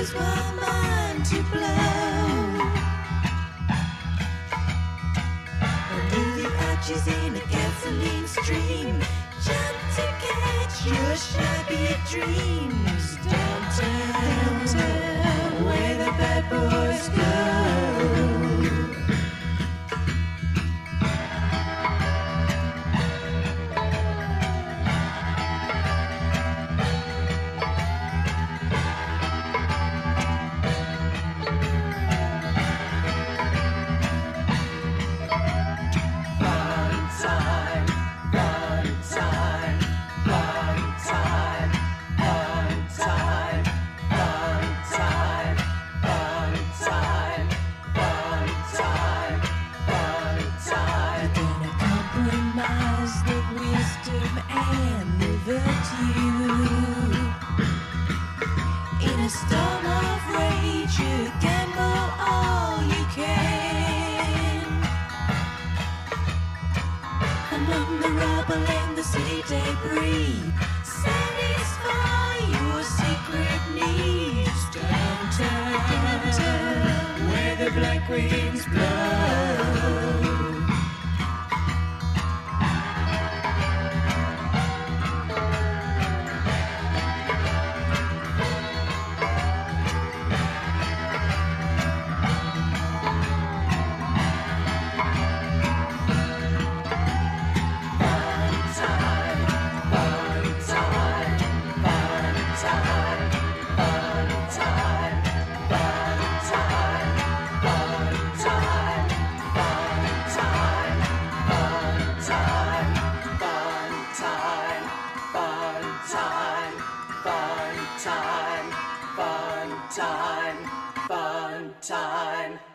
is my mind to blow. Under the arches in a gasoline stream, jump to catch your shabby dreams. Downtown, where the bad boys go. In a storm of rage, you gamble all you can. Among the rubble and the city debris, satisfy your secret needs. Downtown, where the black winds blow. Fun time, fun time.